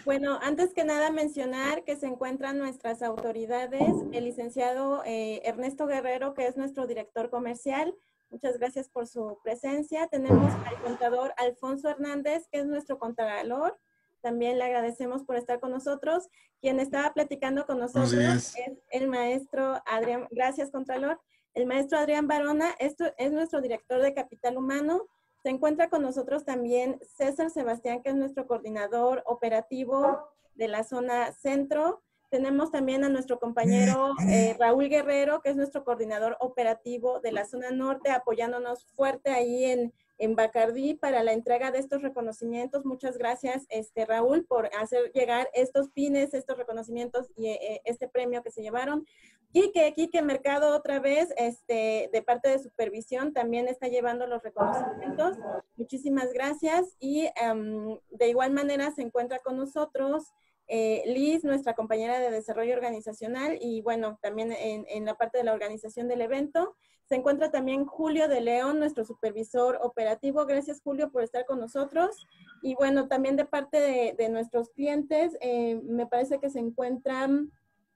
Bueno, antes que nada mencionar que se encuentran nuestras autoridades, el licenciado Ernesto Guerrero, que es nuestro director comercial. Muchas gracias por su presencia. Tenemos al contador Alfonso Hernández, que es nuestro contralor. También le agradecemos por estar con nosotros. Quien estaba platicando con nosotros es el maestro Adrián, gracias contralor, el maestro Adrián Barona. Esto es nuestro director de capital humano. Se encuentra con nosotros también César Sebastián, que es nuestro coordinador operativo de la zona centro. Tenemos también a nuestro compañero Raúl Guerrero, que es nuestro coordinador operativo de la zona norte, apoyándonos fuerte ahí en Bacardí para la entrega de estos reconocimientos. Muchas gracias, Raúl, por hacer llegar estos pines, estos reconocimientos y este premio que se llevaron. Quique Mercado otra vez, de parte de supervisión, también está llevando los reconocimientos. Muchísimas gracias. Y de igual manera se encuentra con nosotros Liz, nuestra compañera de desarrollo organizacional, y bueno, también en la parte de la organización del evento. Se encuentra también Julio de León, nuestro supervisor operativo. Gracias, Julio, por estar con nosotros. Y bueno, también de parte de nuestros clientes, me parece que se encuentran...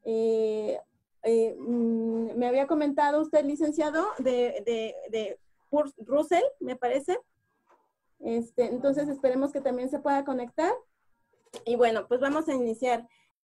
me había comentado usted, licenciado, de Russell, me parece. Entonces esperemos que también se pueda conectar. Y bueno, pues vamos a iniciar.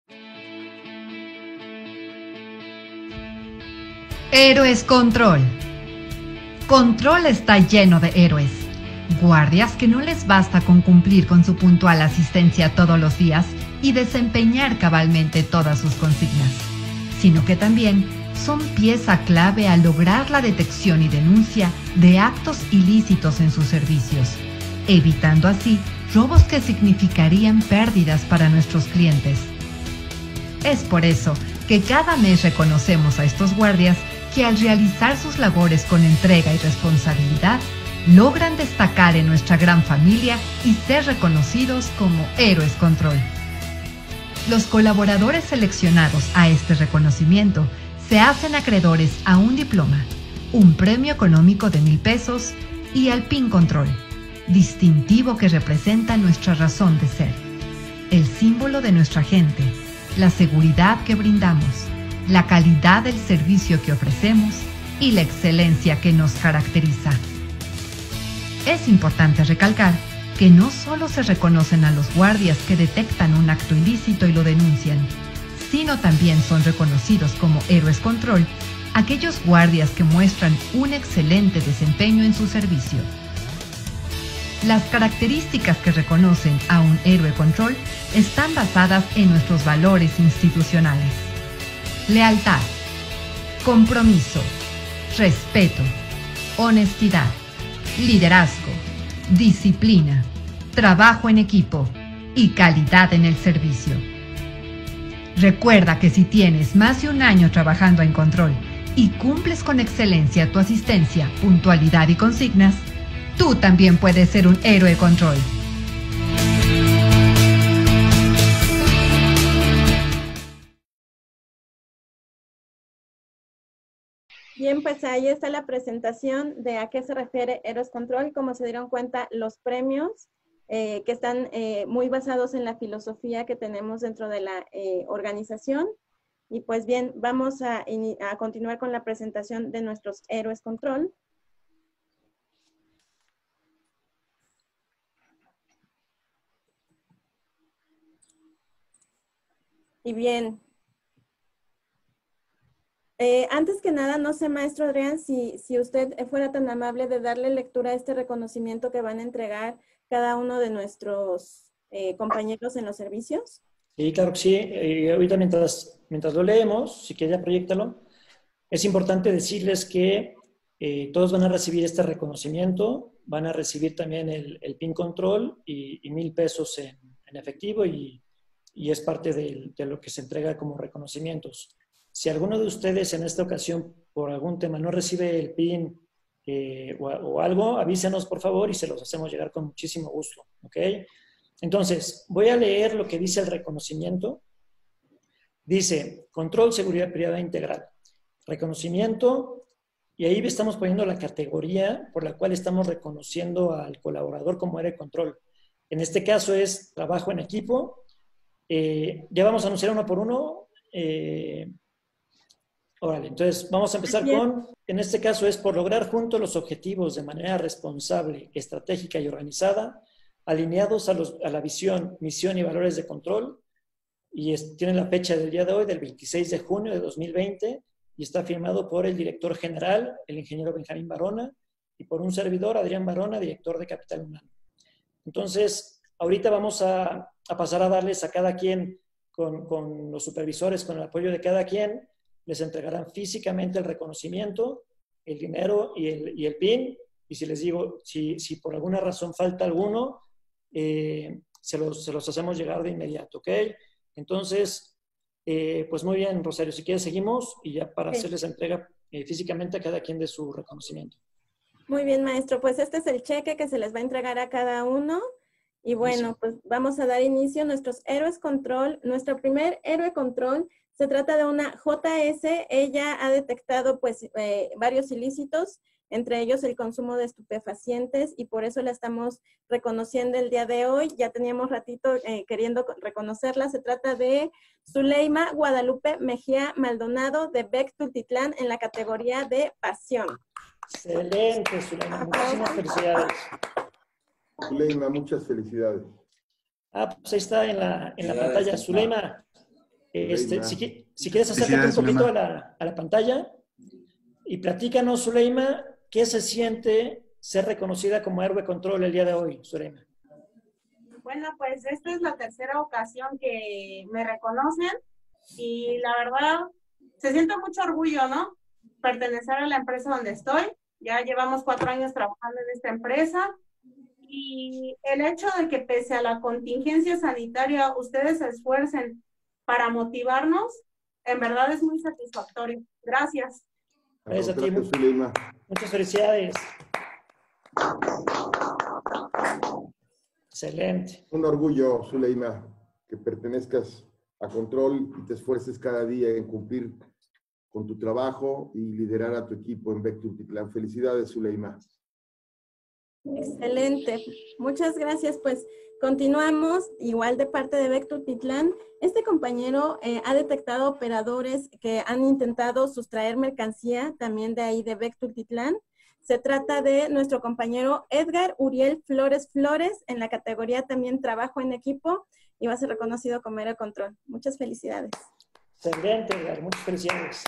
Héroes Control. Control está lleno de héroes. Guardias que no les basta con cumplir con su puntual asistencia todos los días y desempeñar cabalmente todas sus consignas, sino que también son pieza clave al lograr la detección y denuncia de actos ilícitos en sus servicios, evitando así robos que significarían pérdidas para nuestros clientes. Es por eso que cada mes reconocemos a estos guardias que al realizar sus labores con entrega y responsabilidad, logran destacar en nuestra gran familia y ser reconocidos como Héroes Control. Los colaboradores seleccionados a este reconocimiento se hacen acreedores a un diploma, un premio económico de 1,000 pesos y al PIN Control, distintivo que representa nuestra razón de ser, el símbolo de nuestra gente, la seguridad que brindamos, la calidad del servicio que ofrecemos y la excelencia que nos caracteriza. Es importante recalcar que no solo se reconocen a los guardias que detectan un acto ilícito y lo denuncian, sino también son reconocidos como Héroes Control aquellos guardias que muestran un excelente desempeño en su servicio. Las características que reconocen a un Héroe Control están basadas en nuestros valores institucionales: lealtad, compromiso, respeto, honestidad, liderazgo, disciplina, trabajo en equipo y calidad en el servicio. Recuerda que si tienes más de 1 año trabajando en Control y cumples con excelencia tu asistencia, puntualidad y consignas, tú también puedes ser un Héroe Control. Bien, pues ahí está la presentación de a qué se refiere Héroes Control. Como se dieron cuenta, los premios que están muy basados en la filosofía que tenemos dentro de la organización. Y pues bien, vamos a continuar con la presentación de nuestros Héroes Control. Y bien, antes que nada, no sé, maestro Adrián, si usted fuera tan amable de darle lectura a este reconocimiento que van a entregar cada uno de nuestros compañeros en los servicios. Sí, claro que sí. Ahorita mientras lo leemos, si quieres ya proyéctalo, es importante decirles que todos van a recibir este reconocimiento, van a recibir también el PIN Control y 1,000 pesos en efectivo y es parte de lo que se entrega como reconocimientos. Si alguno de ustedes en esta ocasión, por algún tema, no recibe el PIN o algo, avísenos por favor y se los hacemos llegar con muchísimo gusto, ¿ok? Entonces, voy a leer lo que dice el reconocimiento. Dice, Control, Seguridad Privada Integral. Reconocimiento, y ahí estamos poniendo la categoría por la cual estamos reconociendo al colaborador como Héroe Control. En este caso es trabajo en equipo, ya vamos a anunciar uno por uno. Órale, entonces vamos a empezar con, en este caso es por lograr juntos los objetivos de manera responsable, estratégica y organizada, alineados a la visión, misión y valores de control. Y tiene la fecha del día de hoy, del 26 de junio de 2020, y está firmado por el director general, el ingeniero Benjamín Barona, y por un servidor, Adrián Barona, director de Capital Humano. Entonces, ahorita vamos a pasar a darles a cada quien, con los supervisores, con el apoyo de cada quien, les entregarán físicamente el reconocimiento, el dinero y el PIN, y si les digo, si por alguna razón falta alguno, se los hacemos llegar de inmediato, ¿ok? Entonces, pues muy bien, Rosario, si quieres seguimos y ya para hacerles entrega físicamente a cada quien de su reconocimiento. Muy bien, maestro. Pues este es el cheque que se les va a entregar a cada uno. Y bueno, pues vamos a dar inicio a nuestros héroes control. Nuestro primer héroe control se trata de una JS. Ella ha detectado pues varios ilícitos, entre ellos el consumo de estupefacientes, y por eso la estamos reconociendo el día de hoy. Ya teníamos ratito queriendo reconocerla. Se trata de Zuleima Guadalupe Mejía Maldonado de BEC Tultitlán en la categoría de pasión. Excelente, Zuleima. Muchísimas felicidades. Zuleima, muchas felicidades. Pues ahí está en la pantalla. Zuleima, si quieres acércate un poquito a la pantalla y platícanos, Zuleima, ¿qué se siente ser reconocida como héroe control el día de hoy, Zuleima? Bueno, pues esta es la tercera ocasión que me reconocen y la verdad se siente mucho orgullo, ¿no? Pertenecer a la empresa donde estoy. Ya llevamos 4 años trabajando en esta empresa y el hecho de que pese a la contingencia sanitaria ustedes se esfuercen para motivarnos, en verdad es muy satisfactorio. Gracias. Gracias a ti. Zuleima. Muchas felicidades. Excelente. Un orgullo, Zuleima, que pertenezcas a Control y te esfuerces cada día en cumplir con tu trabajo y liderar a tu equipo en BEC Tultitlán. Felicidades, Zuleima. Excelente. Muchas gracias. Pues continuamos, igual de parte de BEC Tultitlán. Este compañero ha detectado operadores que han intentado sustraer mercancía, también de ahí de BEC Tultitlán. Se trata de nuestro compañero Edgar Uriel Flores Flores, en la categoría también trabajo en equipo, y va a ser reconocido como héroe control. Muchas felicidades. Excelente, Edgar. Muchas felicidades.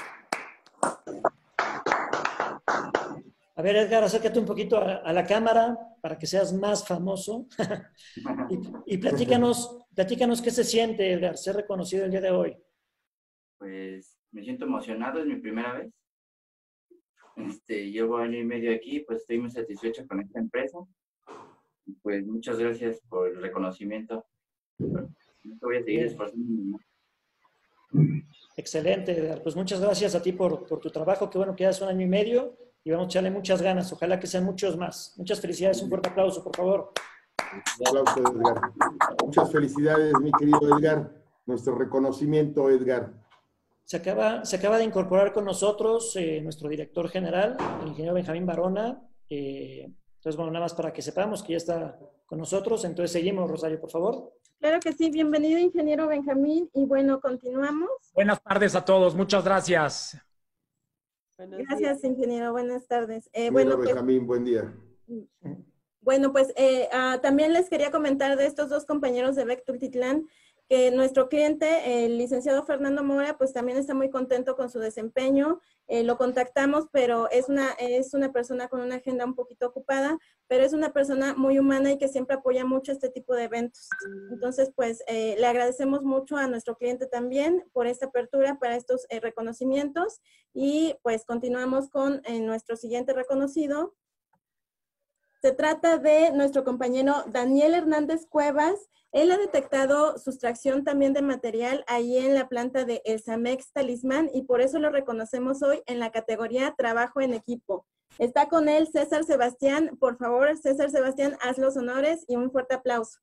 A ver, Edgar, acércate un poquito a la cámara para que seas más famoso. y platícanos qué se siente, Edgar, ser reconocido el día de hoy. Pues me siento emocionado, es mi primera vez. Llevo 1 año y medio aquí, pues estoy muy satisfecho con esta empresa. Pues muchas gracias por el reconocimiento. Voy a seguir esforzándome. Excelente, Edgar. Pues muchas gracias a ti por tu trabajo. Qué bueno que haces 1 año y medio y vamos a echarle muchas ganas. Ojalá que sean muchos más. Muchas felicidades. Un fuerte aplauso, por favor. Un aplauso, Edgar. Muchas felicidades, mi querido Edgar. Nuestro reconocimiento, Edgar. Se acaba de incorporar con nosotros nuestro director general, el ingeniero Benjamín Barona. Entonces, bueno, nada más para que sepamos que ya está con nosotros. Entonces, seguimos, Rosario, por favor. Claro que sí. Bienvenido, ingeniero Benjamín. Y bueno, continuamos. Buenas tardes a todos. Muchas gracias. Gracias, ingeniero. Buenas tardes. Bueno, Benjamín, buen día. Bueno, pues también les quería comentar de estos 2 compañeros de BEC Tultitlán, que nuestro cliente, el licenciado Fernando Mora, pues también está muy contento con su desempeño. Lo contactamos, pero es una persona con una agenda un poquito ocupada, pero es una persona muy humana y que siempre apoya mucho este tipo de eventos. Entonces, pues le agradecemos mucho a nuestro cliente también por esta apertura para estos reconocimientos y pues continuamos con nuestro siguiente reconocido. Se trata de nuestro compañero Daniel Hernández Cuevas. Él ha detectado sustracción también de material ahí en la planta de El Samex Talismán y por eso lo reconocemos hoy en la categoría Trabajo en Equipo. Está con él César Sebastián. Por favor, César Sebastián, haz los honores y un fuerte aplauso.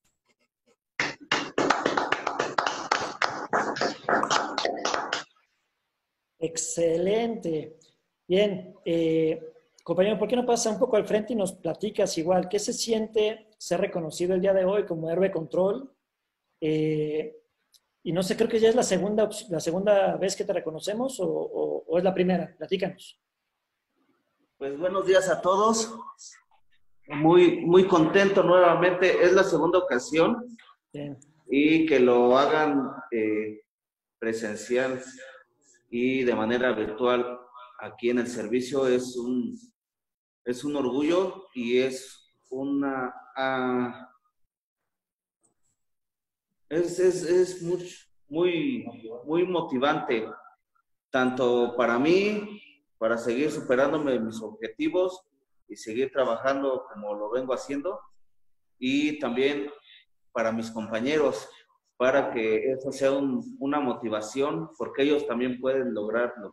Excelente. Bien. Compañero, ¿por qué no pasas un poco al frente y nos platicas igual qué se siente ser reconocido el día de hoy como héroe control? Y no sé, creo que ya es la segunda vez que te reconocemos o es la primera. Platícanos. Pues buenos días a todos. Muy contento nuevamente. Es la segunda ocasión. Bien. Y que lo hagan presencial y de manera virtual aquí en el servicio es un orgullo y es es muy motivante, tanto para mí, para seguir superándome mis objetivos y seguir trabajando como lo vengo haciendo, y también para mis compañeros, para que eso sea una motivación, porque ellos también pueden lograrlo.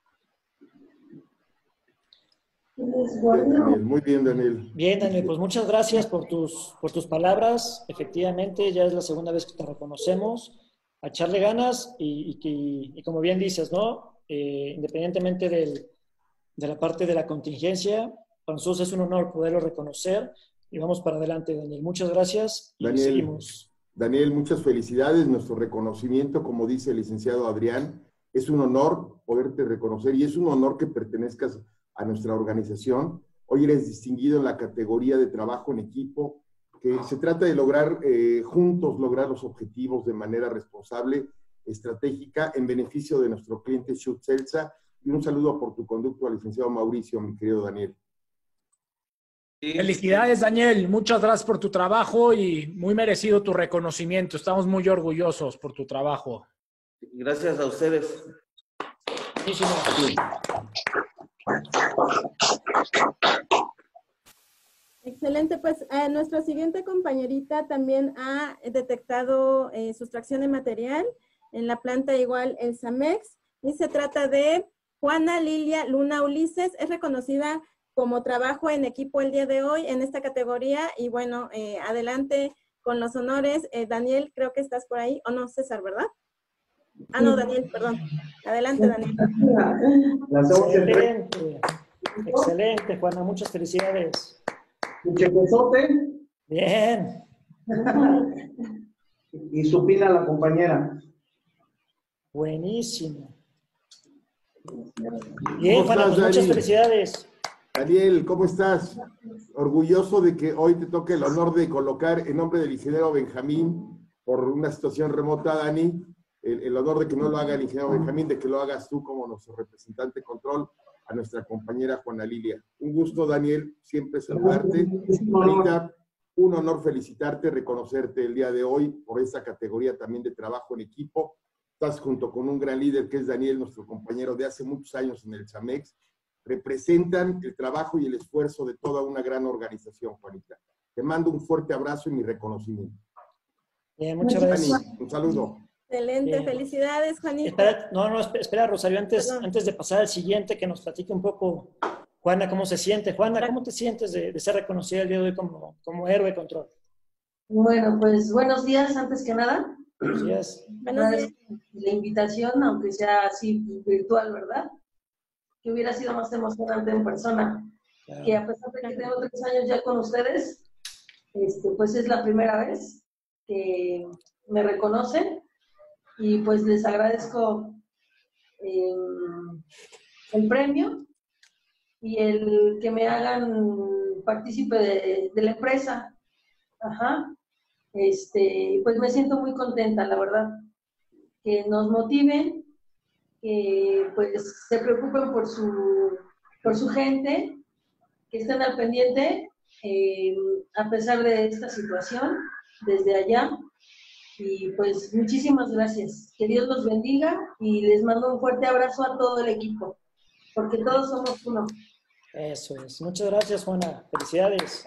Muy bien, Daniel. Bien, Daniel, pues muchas gracias por tus palabras. Efectivamente, ya es la segunda vez que te reconocemos. A echarle ganas y como bien dices, ¿no? Independientemente de la parte de la contingencia, para nosotros es un honor poderlo reconocer y vamos para adelante, Daniel. Muchas gracias y Daniel, seguimos. Daniel, muchas felicidades. Nuestro reconocimiento, como dice el licenciado Adrián, es un honor poderte reconocer y es un honor que pertenezcas a nuestra organización. Hoy eres distinguido en la categoría de trabajo en equipo, que se trata de lograr juntos lograr los objetivos de manera responsable, estratégica, en beneficio de nuestro cliente Schutz Celsa. Y un saludo por tu conducto al licenciado Mauricio, mi querido Daniel. Felicidades, Daniel. Muchas gracias por tu trabajo y muy merecido tu reconocimiento. Estamos muy orgullosos por tu trabajo. Gracias a ustedes. Muchísimas Excelente, pues nuestra siguiente compañerita también ha detectado sustracción de material en la planta igual el SAMEX, y se trata de Juana Lilia Luna Ulises. Es reconocida como trabajo en equipo el día de hoy en esta categoría y bueno, adelante con los honores. Daniel, creo que estás por ahí, o no, César, ¿verdad? Ah, no, Daniel, perdón. Adelante, Daniel. Excelente, excelente, Juana, muchas felicidades. Un chequezote. Bien. Y supina a la compañera. Buenísimo. Bien, Juana, pues muchas felicidades. Daniel, ¿cómo estás? Orgulloso de que hoy te toque el honor de colocar en nombre del ingeniero Benjamín, por una situación remota, Dani, el honor de que no lo haga el ingeniero Benjamín, de que lo hagas tú como nuestro representante de control, a nuestra compañera Juana Lilia. Un gusto, Daniel, siempre saludarte. Ahorita, un honor felicitarte, reconocerte el día de hoy por esta categoría también de trabajo en equipo. Estás junto con un gran líder que es Daniel, nuestro compañero de hace muchos años en el SAMEX. Representan el trabajo y el esfuerzo de toda una gran organización, Juanita. Te mando un fuerte abrazo y mi reconocimiento. Bien, muchas gracias. Dani, un saludo. Excelente, bien. Felicidades, Juanita. Espera, Rosario, antes de pasar al siguiente, que nos platique un poco, Juana, ¿cómo se siente? Juana, ¿cómo te sientes de ser reconocida el día de hoy como héroe de control? Bueno, pues buenos días, antes que nada. Buenos días. Buenos días. La invitación, aunque sea así virtual, ¿verdad? Que hubiera sido más emocionante en persona. Claro. Que a pesar de que tengo 3 años ya con ustedes, pues es la primera vez que me reconocen. Y pues les agradezco el premio y el que me hagan partícipe de la empresa. Ajá. Pues me siento muy contenta, la verdad. Que nos motiven, que pues se preocupen por su gente, que estén al pendiente a pesar de esta situación, desde allá. Y pues muchísimas gracias. Que Dios los bendiga y les mando un fuerte abrazo a todo el equipo, porque todos somos uno. Eso es. Muchas gracias, Juana. Felicidades.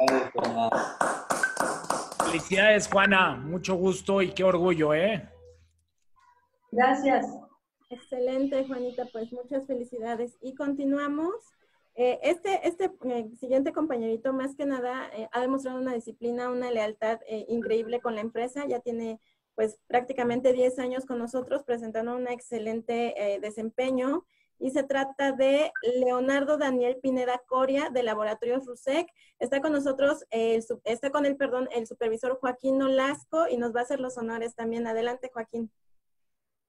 Felicidades, Juana. Mucho gusto y qué orgullo, ¿eh? Gracias. Excelente, Juanita. Pues muchas felicidades. Y continuamos. Siguiente compañerito, más que nada, ha demostrado una disciplina, una lealtad increíble con la empresa. Ya tiene pues prácticamente 10 años con nosotros, presentando un excelente desempeño. Y se trata de Leonardo Daniel Pineda Coria, de Laboratorios RUSEC. Está con nosotros, el supervisor Joaquín Nolasco, y nos va a hacer los honores también. Adelante, Joaquín.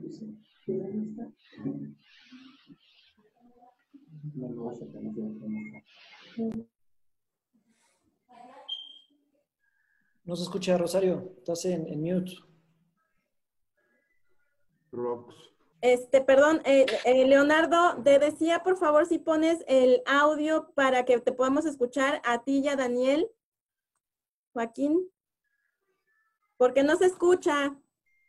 No se escucha, Rosario. Estás en mute. Perdón, Leonardo, te decía, por favor, si pones el audio para que te podamos escuchar a ti y a Daniel. Joaquín. Porque no se escucha.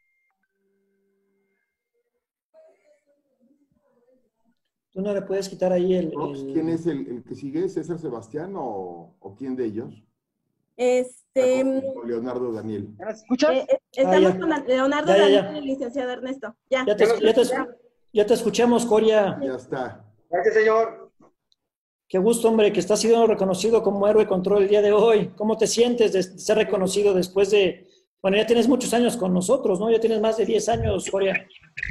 ¿Tú no le puedes quitar ahí el...? ¿Quién es el que sigue? ¿César Sebastián o quién de ellos? Con Leonardo Daniel. ¿Me escuchas? Estamos con Leonardo Daniel y el licenciado Ernesto. Ya te escuchamos, Coria. Ya está. Gracias, señor. Qué gusto, hombre, que estás siendo reconocido como héroe de control el día de hoy. ¿Cómo te sientes de ser reconocido después de... Bueno, ya tienes muchos años con nosotros, ¿no? Ya tienes más de 10 años, Coria.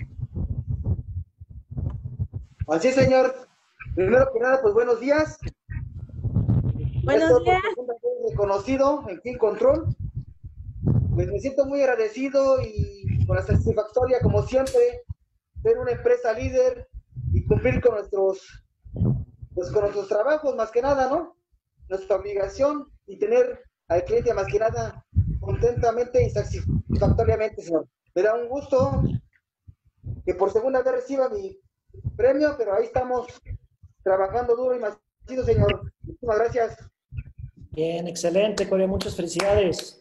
Así es, señor. Primero que nada, pues buenos días. Buenos días. Reconocido en Team Control. Pues me siento muy agradecido y con la satisfactoria, como siempre, ser una empresa líder y cumplir con nuestros trabajos, más que nada, ¿no? Nuestra obligación y tener al cliente, más que nada, contentamente y satisfactoriamente, señor. Me da un gusto que por segunda vez reciba mi premio, pero ahí estamos trabajando duro y macizo, señor. Muchísimas gracias. Bien, excelente, Coria. Muchas felicidades.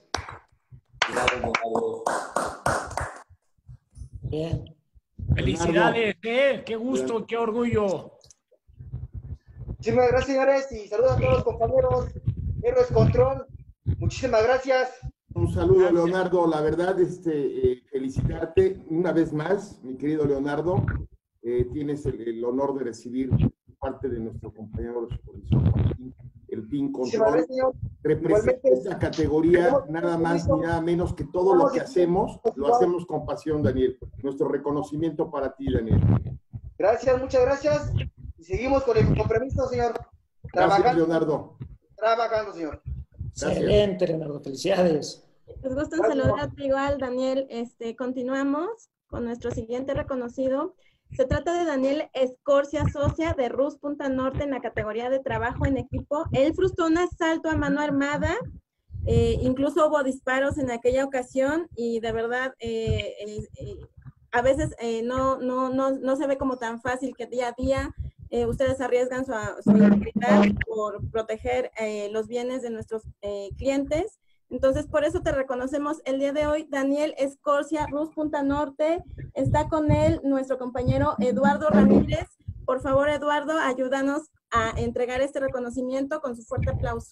Bien. Felicidades, qué gusto, qué orgullo. Muchísimas gracias, señores, y saludos a todos los compañeros. Héroes Control, muchísimas gracias. Un saludo, Leonardo. La verdad, felicitarte una vez más, mi querido Leonardo. Tienes el honor de recibir parte de nuestro compañero de supervisión, el Team Control. Representa esta categoría nada más ni nada menos que todo lo que hacemos, lo hacemos con pasión, Daniel. Nuestro reconocimiento para ti, Daniel. Gracias, muchas gracias. Y seguimos con el compromiso, señor. Gracias, Leonardo. Trabajando, señor. Excelente, Leonardo. Felicidades. Pues gusto en saludarte igual, Daniel. Continuamos con nuestro siguiente reconocido. Se trata de Daniel Escorcia Socia de RUS Punta Norte en la categoría de trabajo en equipo. Él frustró un asalto a mano armada, incluso hubo disparos en aquella ocasión y de verdad a veces no se ve como tan fácil que día a día ustedes arriesgan su integridad por proteger los bienes de nuestros clientes. Entonces, por eso te reconocemos el día de hoy. Daniel Escorcia, RUS Punta Norte. Está con él nuestro compañero Eduardo Ramírez. Por favor, Eduardo, ayúdanos a entregar este reconocimiento con su fuerte aplauso.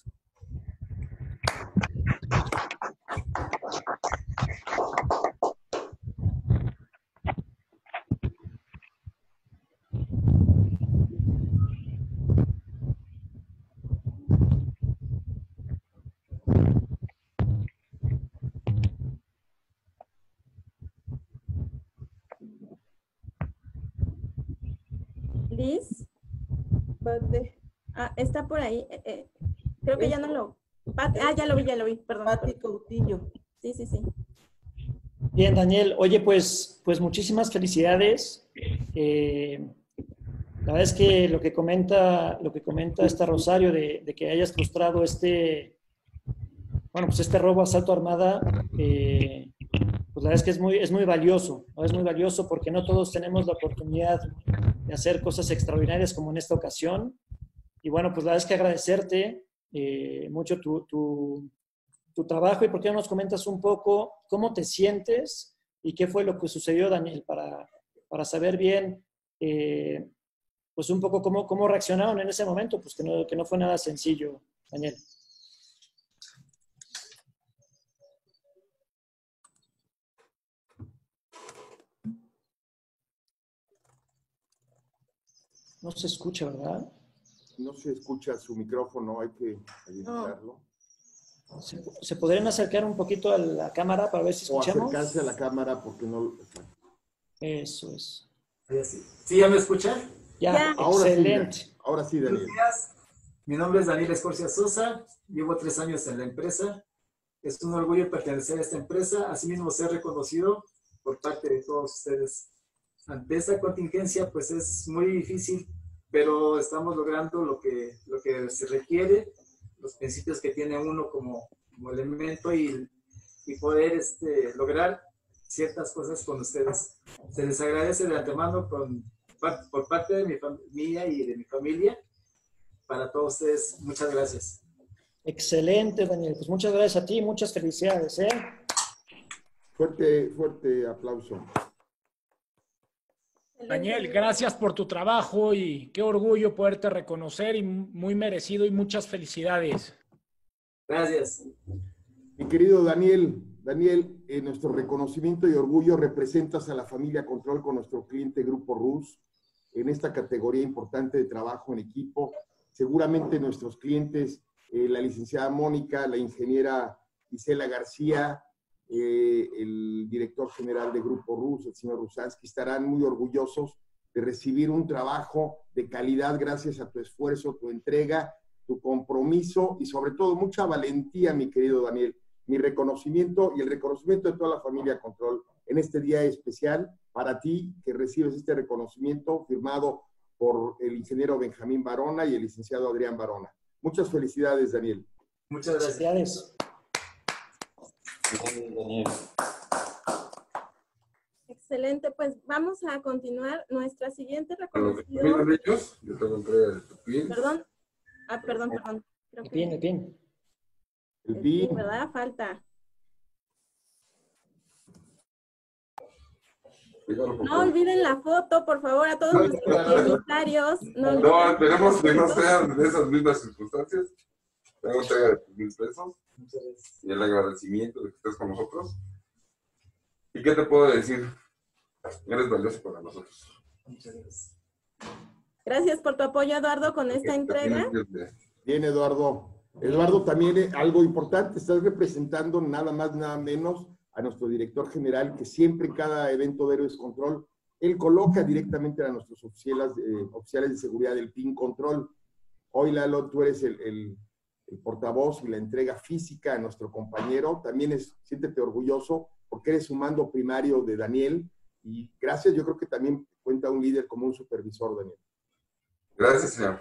Liz, está por ahí. Creo que ya no lo... ya lo vi, perdón. Pati Coutinho. Sí. Bien, Daniel. Oye, pues muchísimas felicidades. La verdad es que lo que comenta esta Rosario de que hayas frustrado este robo a asalto armada, pues la verdad es que es muy valioso, ¿no? Es muy valioso porque no todos tenemos la oportunidad de hacer cosas extraordinarias como en esta ocasión. Y bueno, pues la verdad es que agradecerte mucho tu trabajo. ¿Y por qué no nos comentas un poco cómo te sientes y qué fue lo que sucedió, Daniel, para saber bien, pues un poco cómo reaccionaron en ese momento, pues que no fue nada sencillo, Daniel? No se escucha, ¿verdad? No se escucha su micrófono, hay que habilitarlo. ¿Se podrían acercar un poquito a la cámara para ver si escuchamos? O acercarse a la cámara porque no... Eso es. ¿Sí ya me escuchan? Ya, excelente. Ahora sí, Daniel. Buenos días. Mi nombre es Daniel Escorcia Sosa. Llevo 3 años en la empresa. Es un orgullo pertenecer a esta empresa. Asimismo, ser reconocido por parte de todos ustedes. ante esta contingencia, pues es muy difícil, pero estamos logrando lo que se requiere, los principios que tiene uno como elemento y poder lograr ciertas cosas con ustedes. Se les agradece de antemano por parte de mía y de mi familia. Para todos ustedes, muchas gracias. Excelente, Daniel. Pues muchas gracias a ti, muchas felicidades, ¿eh? Fuerte aplauso. Daniel, gracias por tu trabajo y qué orgullo poderte reconocer y muy merecido y muchas felicidades. Gracias. Mi querido Daniel, en nuestro reconocimiento y orgullo representas a la familia Control con nuestro cliente Grupo Rus en esta categoría importante de trabajo en equipo. Seguramente nuestros clientes, la licenciada Mónica, la ingeniera Isela García, el director general de Grupo Rus, el señor Rusansky, estarán muy orgullosos de recibir un trabajo de calidad gracias a tu esfuerzo, tu entrega, tu compromiso y sobre todo mucha valentía, mi querido Daniel. Mi reconocimiento y el reconocimiento de toda la familia Control en este día especial para ti que recibes este reconocimiento firmado por el ingeniero Benjamín Barona y el licenciado Adrián Barona. Muchas felicidades, Daniel. Muchas gracias. Felicidades. Excelente, pues vamos a continuar. Nuestra siguiente reconocida. Yo tengo entrega de tu PIN. Perdón. Perdón. Creo que... El PIN. El PIN. ¿Verdad? Falta. No olviden la foto, por favor, a todos nuestros voluntarios. No, esperemos que no sean de esas mismas circunstancias. Tengo entrega de tus 1,000 pesos. Y el agradecimiento de que estés con nosotros. ¿Y qué te puedo decir? Eres valioso para nosotros. Muchas gracias. Gracias por tu apoyo, Eduardo, con esta entrega. Bien, Eduardo. Eduardo, también algo importante, estás representando nada más, nada menos a nuestro director general, que siempre en cada evento de Héroes Control, él coloca directamente a nuestros oficiales de seguridad del PIN Control. Hoy, Lalo, tú eres el portavoz y la entrega física a nuestro compañero. También siéntete orgulloso porque eres un mando primario de Daniel. Y gracias, yo creo que también cuenta un líder como un supervisor, Daniel. Gracias, señor.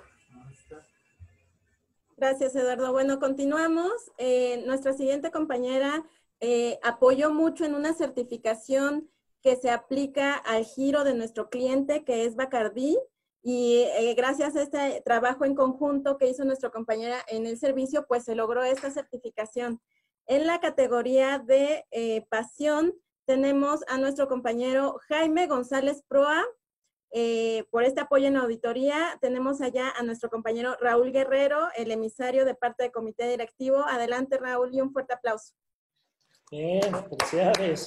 Gracias, Eduardo. Bueno, continuamos. Nuestra siguiente compañera apoyó mucho en una certificación que se aplica al giro de nuestro cliente, que es Bacardí, y gracias a este trabajo en conjunto que hizo nuestra compañera en el servicio, pues se logró esta certificación. En la categoría de pasión, tenemos a nuestro compañero Jaime González Proa. Por este apoyo en auditoría, tenemos allá a nuestro compañero Raúl Guerrero, el emisario de parte del comité directivo. Adelante, Raúl, y un fuerte aplauso. Bien, felicidades.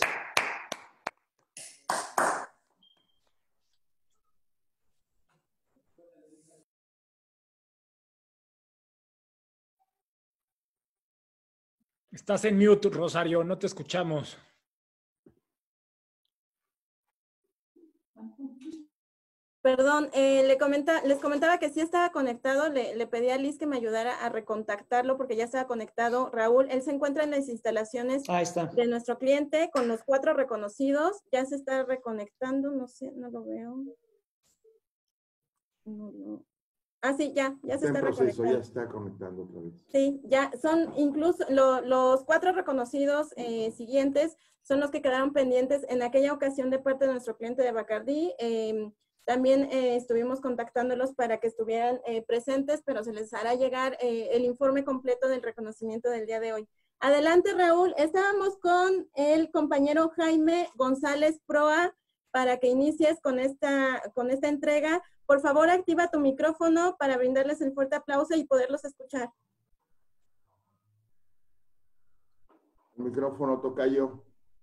Estás en mute, Rosario, no te escuchamos. Perdón, les comentaba que sí estaba conectado, le pedí a Liz que me ayudara a recontactarlo porque ya estaba conectado. Raúl, él se encuentra en las instalaciones de nuestro cliente con los 4 reconocidos, ya se está reconectando, no sé, no lo veo. Sí, ya se está reconectando. Ya está conectando otra vez. Sí, ya son incluso los 4 reconocidos siguientes son los que quedaron pendientes en aquella ocasión de parte de nuestro cliente de Bacardí. También estuvimos contactándolos para que estuvieran presentes, pero se les hará llegar el informe completo del reconocimiento del día de hoy. Adelante, Raúl. Estábamos con el compañero Jaime González Proa para que inicies con esta entrega. Por favor, activa tu micrófono para brindarles el fuerte aplauso y poderlos escuchar. El micrófono, tocayo.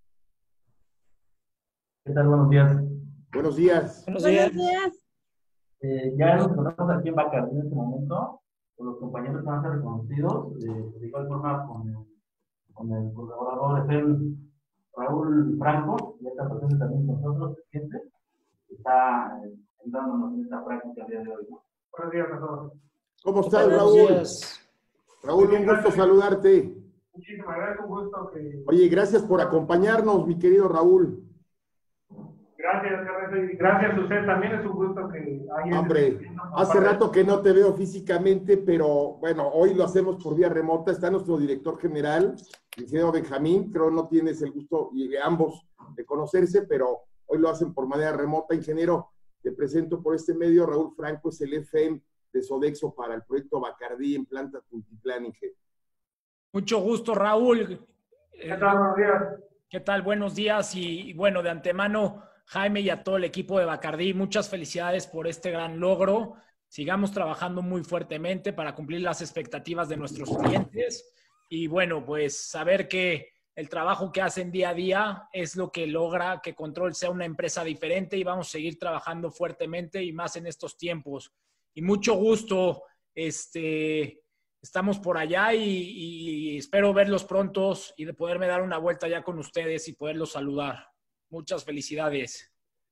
¿Qué tal? Buenos días. Buenos días. Buenos días. Ya nos encontramos aquí en Bacardí en este momento, con los compañeros que van a ser reconocidos, de igual forma con el colaborador Raúl Franco, ya está presente también con nosotros, el cliente, que está ayudándonos en esta práctica el día de hoy. Buenos días a todos. ¿Cómo estás, Raúl? Raúl, un gusto saludarte. Muchísimas gracias, un gusto que... Oye, gracias por acompañarnos, mi querido Raúl. Gracias, Carreto, y gracias a usted. También es un gusto que haya... Hombre, hace rato que no te veo físicamente, pero bueno, hoy lo hacemos por vía remota. Está nuestro director general, el ingeniero Benjamín. Creo no tienes el gusto, y ambos, de conocerse, pero hoy lo hacen por manera remota. Ingeniero, te presento por este medio. Raúl Franco es el FM de Sodexo para el proyecto Bacardí en planta Tultitlán, Inge. Mucho gusto, Raúl. ¿Qué tal? Buenos días. ¿Qué tal? Buenos días y bueno, de antemano, Jaime y a todo el equipo de Bacardí, muchas felicidades por este gran logro. Sigamos trabajando muy fuertemente para cumplir las expectativas de nuestros clientes y bueno, pues saber que el trabajo que hacen día a día es lo que logra que Control sea una empresa diferente y vamos a seguir trabajando fuertemente y más en estos tiempos. Y mucho gusto, estamos por allá y espero verlos prontos y de poderme dar una vuelta ya con ustedes y poderlos saludar. Muchas felicidades.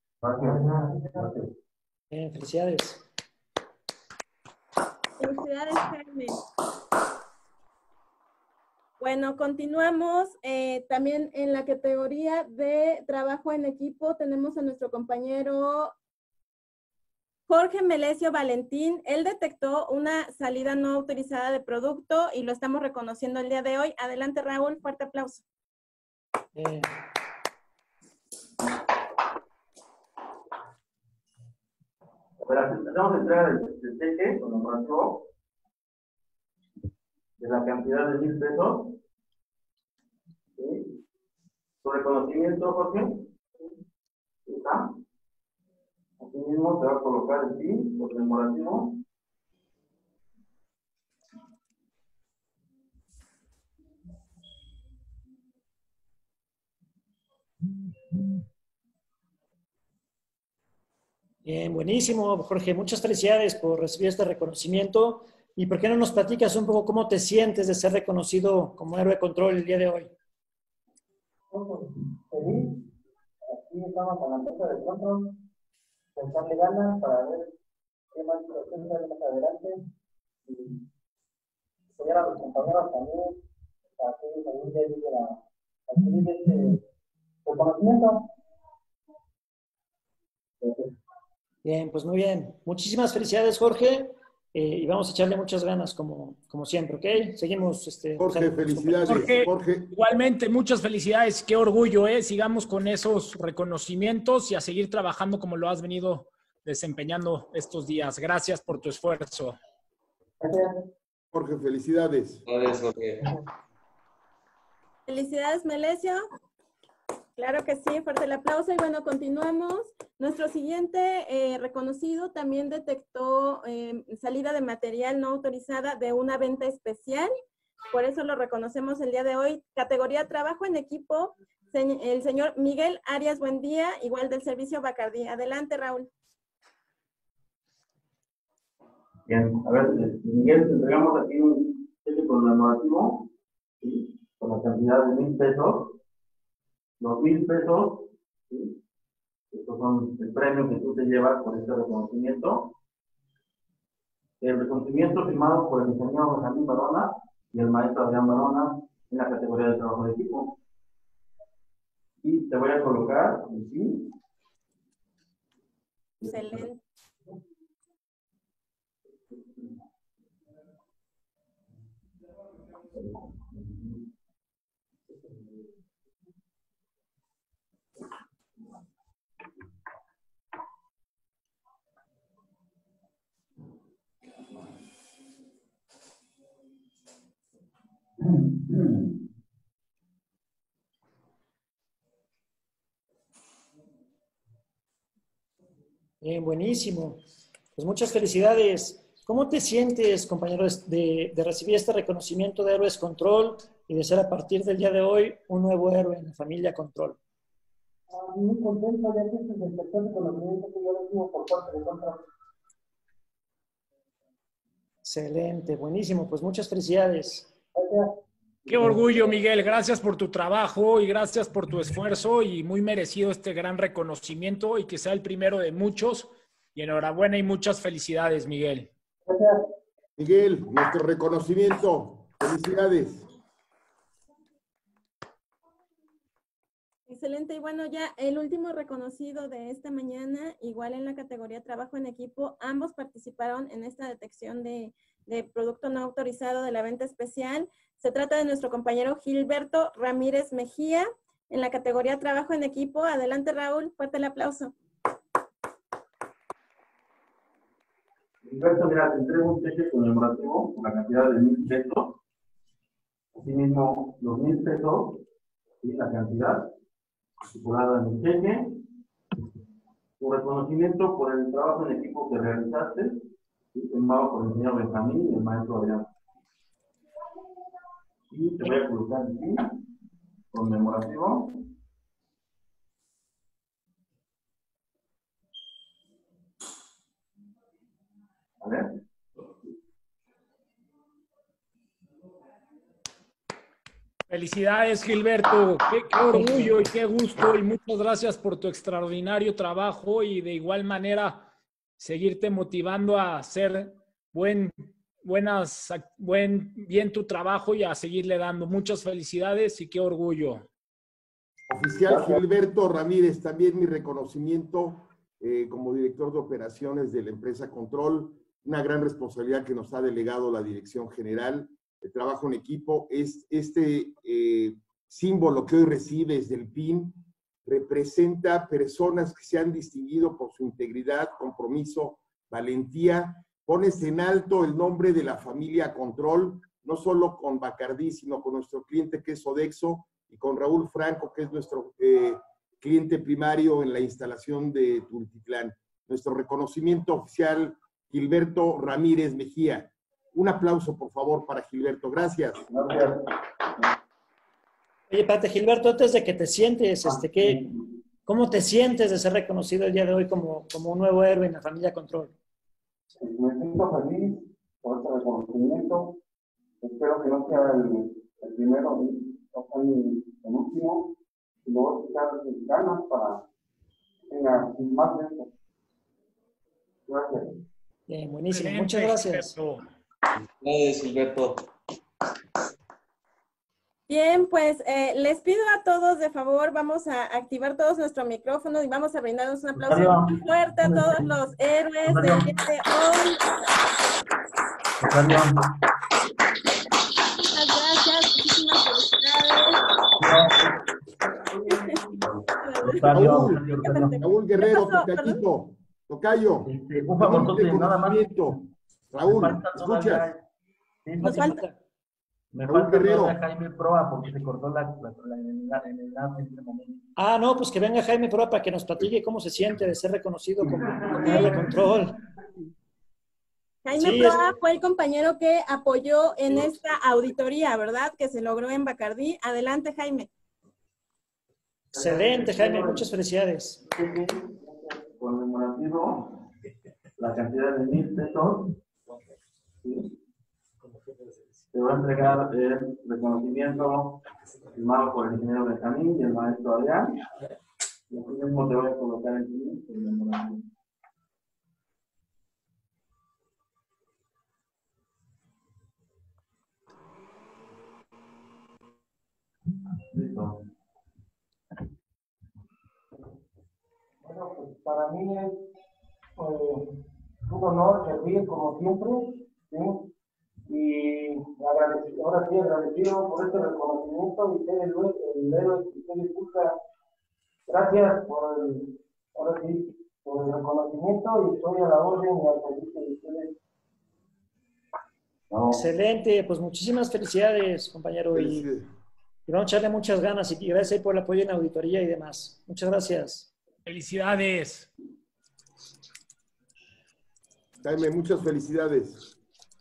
Felicidades. Felicidades, Jaime. Bueno, continuamos. También en la categoría de trabajo en equipo tenemos a nuestro compañero Jorge Melesio Valentín. Él detectó una salida no autorizada de producto y lo estamos reconociendo el día de hoy. Adelante, Raúl. Fuerte aplauso. Hacemos entrega del cheque con el rancho de la cantidad de 1,000 pesos. ¿Sí? Su reconocimiento, Jorge. ¿Está? Así mismo se va a colocar el PIN conmemorativo. Bien, buenísimo, Jorge. Muchas felicidades por recibir este reconocimiento. ¿Y por qué no nos platicas un poco cómo te sientes de ser reconocido como héroe de Control el día de hoy? Feliz. Aquí estamos con la empresa de Control. Pensarle ganas para ver qué más situaciones hay más adelante. Y apoyar a los compañeros también para que ellos algún día lleguen a adquirir este reconocimiento. Bien, pues muy bien. Muchísimas felicidades, Jorge. Y vamos a echarle muchas ganas, como siempre, ¿ok? Seguimos. Jorge, felicidades. Jorge, igualmente, muchas felicidades. Qué orgullo, ¿eh? Sigamos con esos reconocimientos y a seguir trabajando como lo has venido desempeñando estos días. Gracias por tu esfuerzo. Jorge, felicidades. Gracias, Jorge. Felicidades, Melesio. Claro que sí, fuerte el aplauso. Y bueno, continuamos. Nuestro siguiente reconocido también detectó salida de material no autorizada de una venta especial. Por eso lo reconocemos el día de hoy. Categoría trabajo en equipo, el señor Miguel Arias Buendía, igual del servicio Bacardí. Adelante, Raúl. Bien, a ver, Miguel, te entregamos aquí un cheque conmemorativo, ¿sí? Con la cantidad de 1,000 pesos. Los 1,000 pesos, ¿sí? Estos son el premio que tú te llevas por este reconocimiento. El reconocimiento firmado por el ingeniero Benjamín Barona y el maestro Adrián Barona en la categoría de trabajo de equipo. Y te voy a colocar, ¿sí? Excelente. Bien, buenísimo. Pues muchas felicidades. ¿Cómo te sientes, compañero, de recibir este reconocimiento de Héroes Control y de ser a partir del día de hoy un nuevo héroe en la familia Control? Muy contento, ya que este es el tercer reconocimiento que yo recibo por parte de Control. Excelente, buenísimo. Pues muchas felicidades. Gracias. Qué orgullo, Miguel. Gracias por tu trabajo y gracias por tu esfuerzo y muy merecido este gran reconocimiento y que sea el primero de muchos. Y enhorabuena y muchas felicidades, Miguel. Gracias. Miguel, nuestro reconocimiento. Felicidades. Excelente. Y bueno, ya el último reconocido de esta mañana, igual en la categoría trabajo en equipo, ambos participaron en esta detección de producto no autorizado de la venta especial. Se trata de nuestro compañero Gilberto Ramírez Mejía, en la categoría trabajo en equipo. Adelante, Raúl, fuerte el aplauso. Gilberto, mira, te entrego un cheque conmemorativo con la cantidad de 1,000 pesos. Asimismo, los 1,000 pesos, ¿sí? La cantidad estipulada en el cheque. Tu reconocimiento por el trabajo en equipo que realizaste, ¿sí? Firmado por el señor Benjamín y el maestro Adrián. Y te voy a colocar aquí, conmemorativo. A ver. Felicidades, Gilberto. Qué orgullo y qué gusto. Y muchas gracias por tu extraordinario trabajo y de igual manera seguirte motivando a hacer bien tu trabajo y a seguirle dando. Muchas felicidades y qué orgullo. Oficial Gilberto Ramírez, también mi reconocimiento como director de operaciones de la empresa Control, una gran responsabilidad que nos ha delegado la Dirección General. El trabajo en equipo es este símbolo que hoy recibes del PIN, representa personas que se han distinguido por su integridad, compromiso, valentía. Pones en alto el nombre de la familia Control, no solo con Bacardí, sino con nuestro cliente que es Sodexo y con Raúl Franco, que es nuestro cliente primario en la instalación de Tultitlán. Nuestro reconocimiento oficial, Gilberto Ramírez Mejía. Un aplauso, por favor, para Gilberto. Gracias. Oye, espérate, Gilberto, antes de que te sientes, ¿cómo te sientes de ser reconocido el día de hoy como un nuevo héroe en la familia Control? Me siento feliz por este reconocimiento. Espero que no sea el primero, no sea el último. Y lo voy a echar ganas para que tenga más de esto. Gracias. Bien, buenísimo. Excelente, Muchas gracias. Gracias, Gilberto. Bien, pues les pido a todos de favor, vamos a activar todos nuestros micrófonos y vamos a brindarnos un aplauso muy fuerte a todos los héroes del día de hoy. Muchas gracias, muchísimas felicidades. Raúl Guerrero, Tocayo. Un favor, nada más. Raúl, ¿escuchas? Nos falta. Me falta a Jaime Proa porque se cortó la en el en este momento. Ah, no, pues que venga Jaime Proa para que nos platique cómo se siente de ser reconocido como líder de Control. Jaime Proa fue el compañero que apoyó en esta auditoría, ¿verdad? Que se logró en Bacardí. Adelante, Jaime. Excelente, Jaime. Muchas felicidades. Conmemorativo, la cantidad de 1,000 pesos. ¿Sí? Te voy a entregar el reconocimiento firmado por el ingeniero Benjamín y el maestro Adrián. Y aquí mismo te voy a colocar el conmemorativo. Listo. Bueno, pues para mí es un honor servir como siempre, ¿sí? Y ahora sí agradecido por este reconocimiento y ser el héroe que usted busca. Gracias por el reconocimiento y estoy a la orden y al servicio de ustedes. Excelente, pues muchísimas felicidades, compañero. Y vamos a echarle muchas ganas y gracias por el apoyo en la auditoría y demás. Muchas gracias. Felicidades. Jaime, muchas felicidades.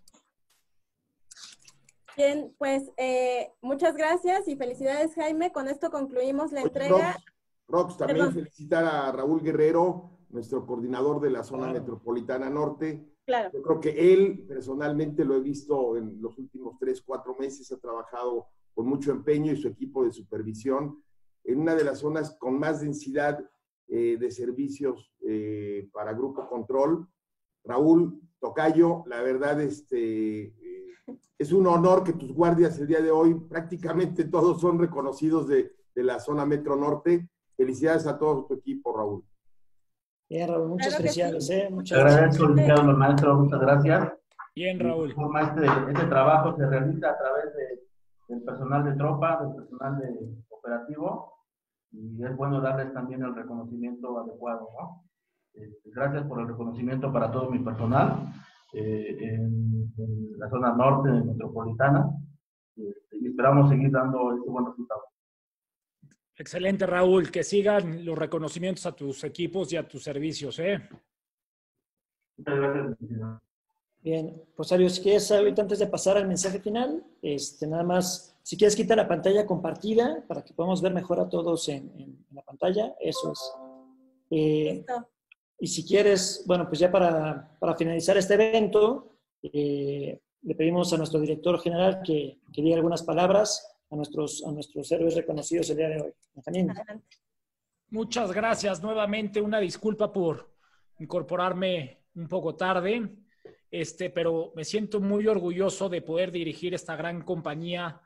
Bien, pues muchas gracias y felicidades, Jaime. Con esto concluimos la entrega. Rox, también felicitar a Raúl Guerrero, nuestro coordinador de la zona metropolitana norte. Claro. Yo creo que él, personalmente, lo he visto en los últimos 3, 4 meses, ha trabajado con mucho empeño y su equipo de supervisión en una de las zonas con más densidad de servicios para Grupo Control. Raúl, Tocayo, la verdad, es un honor que tus guardias el día de hoy, prácticamente todos son reconocidos de la zona Metro Norte. Felicidades a todo tu equipo, Raúl. Bien, Raúl, muchas Claro que felicidades. sí. Muchas Te gracias. agradezco, licenciado maestro, muchas gracias. Bien, Y, Raúl. de forma, este trabajo se realiza a través del personal de tropa, del personal de operativo, y es bueno darles también el reconocimiento adecuado, ¿no? Gracias por el reconocimiento para todo mi personal en la zona norte metropolitana, y esperamos seguir dando este buen resultado. Excelente, Raúl. Que sigan los reconocimientos a tus equipos y a tus servicios, ¿eh? Muchas gracias, licenciado. Bien, Rosario, si quieres, ahorita antes de pasar al mensaje final, nada más, si quieres quitar la pantalla compartida para que podamos ver mejor a todos en la pantalla, eso es. Listo. Y si quieres, bueno, pues ya para finalizar este evento, le pedimos a nuestro director general que diga algunas palabras a nuestros héroes reconocidos el día de hoy. Benjamín. Muchas gracias. Nuevamente una disculpa por incorporarme un poco tarde, pero me siento muy orgulloso de poder dirigir esta gran compañía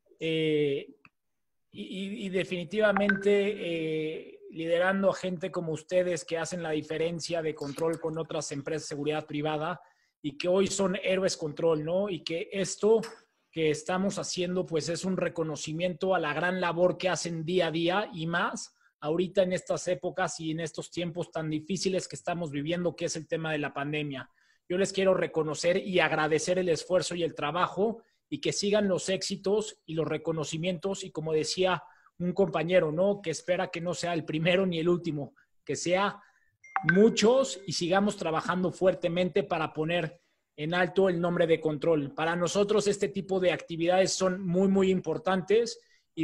y definitivamente liderando a gente como ustedes que hacen la diferencia de control con otras empresas de seguridad privada y que hoy son héroes control, ¿no? Y que esto que estamos haciendo pues es un reconocimiento a la gran labor que hacen día a día y más ahorita en estas épocas y en estos tiempos tan difíciles que estamos viviendo, que es el tema de la pandemia. Yo les quiero reconocer y agradecer el esfuerzo y el trabajo y que sigan los éxitos y los reconocimientos y como decía un compañero, ¿no? Que espera que no sea el primero ni el último, que sea muchos y sigamos trabajando fuertemente para poner en alto el nombre de control. Para nosotros este tipo de actividades son muy, muy importantes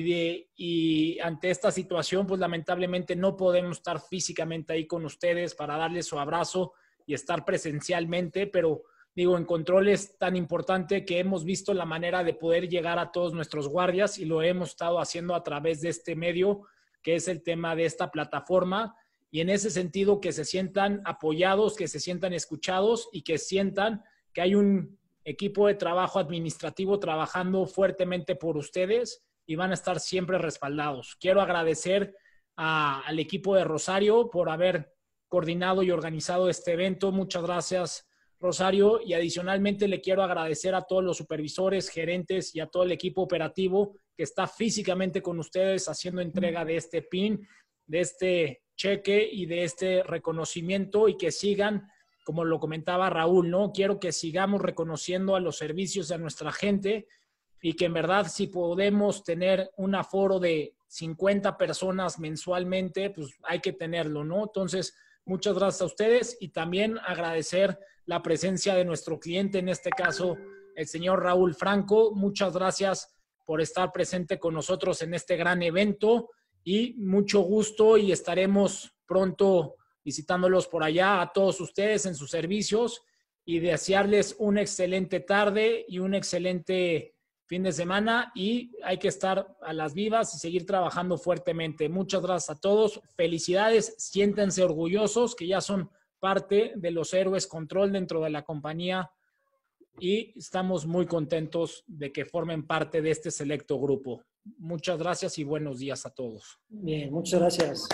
y ante esta situación, pues lamentablemente no podemos estar físicamente ahí con ustedes para darles su abrazo y estar presencialmente, pero digo, en control es tan importante que hemos visto la manera de poder llegar a todos nuestros guardias y lo hemos estado haciendo a través de este medio, que es el tema de esta plataforma, y en ese sentido que se sientan apoyados, que se sientan escuchados y que sientan que hay un equipo de trabajo administrativo trabajando fuertemente por ustedes y van a estar siempre respaldados. Quiero agradecer al equipo de Rosario por haber coordinado y organizado este evento. Muchas gracias, Rosario. Y adicionalmente le quiero agradecer a todos los supervisores, gerentes y a todo el equipo operativo que está físicamente con ustedes haciendo entrega de este PIN, de este cheque y de este reconocimiento y que sigan, como lo comentaba Raúl, ¿no? Quiero que sigamos reconociendo a los servicios de nuestra gente y que en verdad si podemos tener un aforo de 50 personas mensualmente, pues hay que tenerlo, ¿no? Entonces, muchas gracias a ustedes y también agradecer la presencia de nuestro cliente, en este caso, el señor Raúl Franco. Muchas gracias por estar presente con nosotros en este gran evento y mucho gusto y estaremos pronto visitándolos por allá a todos ustedes en sus servicios y desearles una excelente tarde y un excelente fin de semana y hay que estar a las vivas y seguir trabajando fuertemente. Muchas gracias a todos. Felicidades. Siéntense orgullosos que ya son parte de los héroes control dentro de la compañía y estamos muy contentos de que formen parte de este selecto grupo. Muchas gracias y buenos días a todos. Bien, muchas gracias.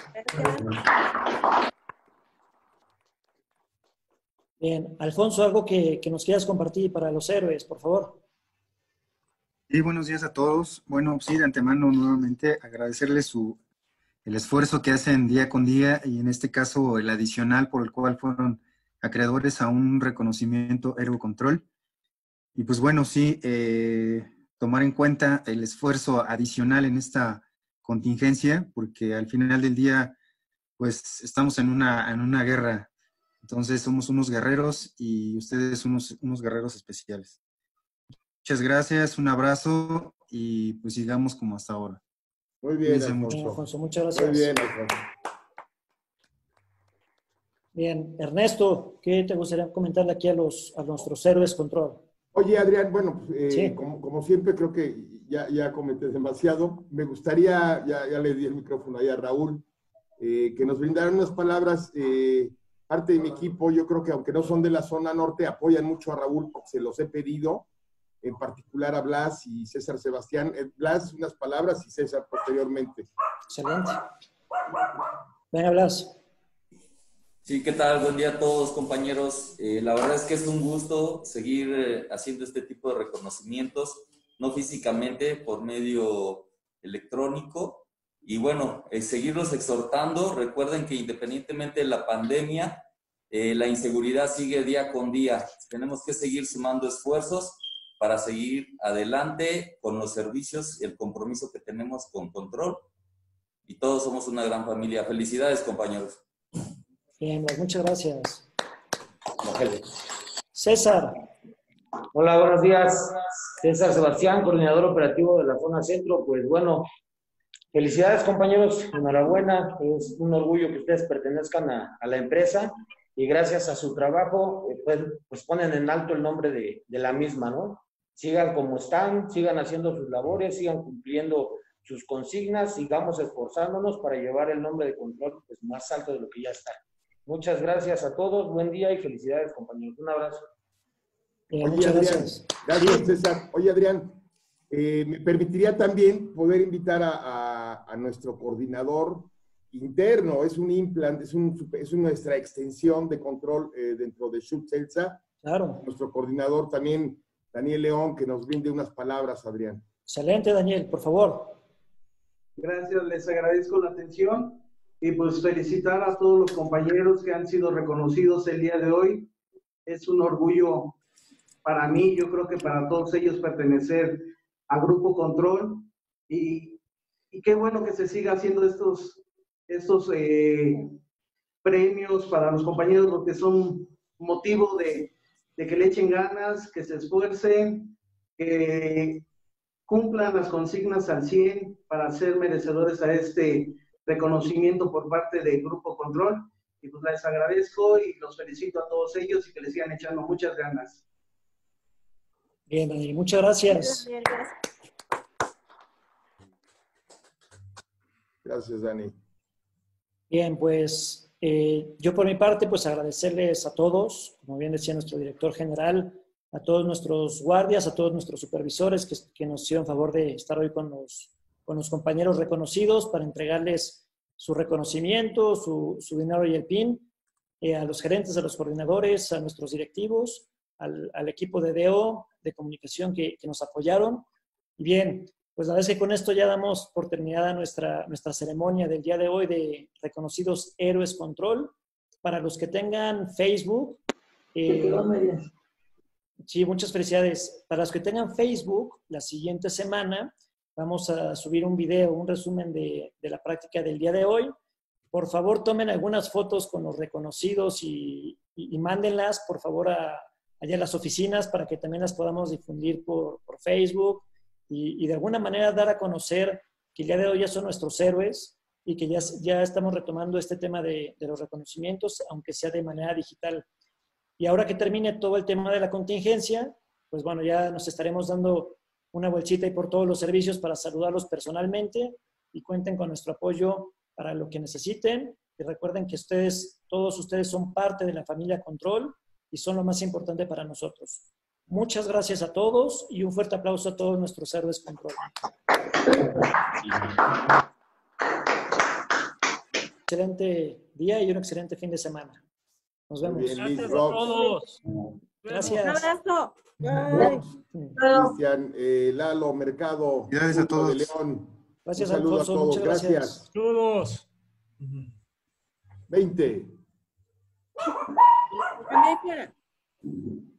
Bien, Alfonso, algo que nos quieras compartir para los héroes, por favor. Sí, buenos días a todos. Bueno, sí, de antemano nuevamente agradecerles el esfuerzo que hacen día con día y en este caso el adicional por el cual fueron acreedores a un reconocimiento Héroe Control. Y pues bueno, sí, tomar en cuenta el esfuerzo adicional en esta contingencia, porque al final del día, pues estamos en una guerra. Entonces somos unos guerreros y ustedes unos guerreros especiales. Muchas gracias, un abrazo y pues sigamos como hasta ahora. Muy bien, Alfonso, muchas gracias. Muy bien, Alfonso. Bien, Ernesto, ¿qué te gustaría comentarle aquí a nuestros héroes control? Oye, Adrián, bueno, sí. como siempre creo que ya comenté demasiado. Me gustaría, ya le di el micrófono ahí a Raúl, que nos brindaran unas palabras. Parte de mi equipo, yo creo que aunque no son de la zona norte, apoyan mucho a Raúl, porque se los he pedido, en particular a Blas y César Sebastián. Blas, unas palabras y César posteriormente. Excelente. Venga, Blas. Sí, ¿qué tal? Buen día a todos, compañeros. La verdad es que es un gusto seguir haciendo este tipo de reconocimientos, no físicamente, por medio electrónico. Y bueno, seguirlos exhortando. Recuerden que independientemente de la pandemia, la inseguridad sigue día con día. Tenemos que seguir sumando esfuerzos para seguir adelante con los servicios y el compromiso que tenemos con Control. Y todos somos una gran familia. Felicidades, compañeros. Bien, muchas gracias. César. Hola, buenos días. César Sebastián, coordinador operativo de la zona centro. Pues bueno, felicidades, compañeros. Enhorabuena. Es un orgullo que ustedes pertenezcan a la empresa y gracias a su trabajo, pues ponen en alto el nombre de la misma, ¿no? Sigan como están, sigan haciendo sus labores, sigan cumpliendo sus consignas, sigamos esforzándonos para llevar el nombre de Control pues, más alto de lo que ya está. Muchas gracias a todos, buen día y felicidades, compañeros. Un abrazo. Oye, Adrián, gracias, César. Oye, Adrián, me permitiría también poder invitar a nuestro coordinador interno, es un implant, es nuestra extensión de control dentro de Schultz Celsa. Claro. Nuestro coordinador también, Daniel León, que nos brinde unas palabras, Adrián. Excelente, Daniel, por favor. Gracias, les agradezco la atención y pues felicitar a todos los compañeros que han sido reconocidos el día de hoy. Es un orgullo para mí, yo creo que para todos ellos pertenecer a Grupo Control y qué bueno que se siga haciendo estos premios para los compañeros porque son motivo de que le echen ganas, que se esfuercen, que cumplan las consignas al 100 para ser merecedores a este reconocimiento por parte del Grupo Control. Y pues les agradezco y los felicito a todos ellos y que les sigan echando muchas ganas. Bien, Daniel, muchas gracias. Gracias, Dani. Bien, pues yo por mi parte, pues agradecerles a todos, como bien decía nuestro director general, a todos nuestros guardias, a todos nuestros supervisores que nos hicieron favor de estar hoy con los compañeros reconocidos para entregarles su reconocimiento, su dinero y el PIN, a los gerentes, a los coordinadores, a nuestros directivos, al equipo de DO, de comunicación que nos apoyaron. Y bien, pues a veces con esto ya damos por terminada nuestra ceremonia del día de hoy de reconocidos héroes Control. Para los que tengan Facebook, sí, muchas felicidades. Para los que tengan Facebook, la siguiente semana vamos a subir un video, un resumen de la práctica del día de hoy. Por favor, tomen algunas fotos con los reconocidos y mándenlas, por favor, allá a las oficinas para que también las podamos difundir por Facebook y de alguna manera dar a conocer que el día de hoy ya son nuestros héroes y que ya estamos retomando este tema de los reconocimientos, aunque sea de manera digital. Y ahora que termine todo el tema de la contingencia, pues bueno, ya nos estaremos dando una vueltita y por todos los servicios para saludarlos personalmente y cuenten con nuestro apoyo para lo que necesiten. Y recuerden que todos ustedes son parte de la familia Control y son lo más importante para nosotros. Muchas gracias a todos y un fuerte aplauso a todos nuestros héroes Control. Excelente día y un excelente fin de semana. Nos vemos. Bien, gracias a todos. Gracias. Un abrazo. Cristian, Lalo, Mercado, gracias a todos. de León. Gracias, un saludo Alfonso. a todos. Muchas gracias. Saludos. 20. Cambia de cara.